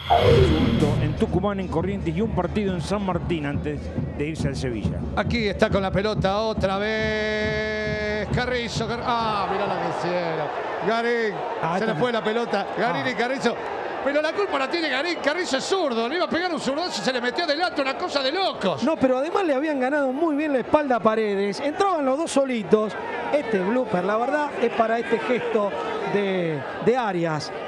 Segundo en Tucumán, en Corrientes y un partido en San Martín antes de irse al Sevilla. Aquí está con la pelota otra vez. Carrizo. Mirá la que hicieron. Garín. Se le fue la pelota. Garín y Carrizo. Pero la culpa la tiene Garín. Carrizo es zurdo. Le iba a pegar un zurdazo y se le metió adelante. Una cosa de locos. No, pero además le habían ganado muy bien la espalda a Paredes. Entraban los dos solitos. Este blooper, la verdad, es para este gesto de Arias.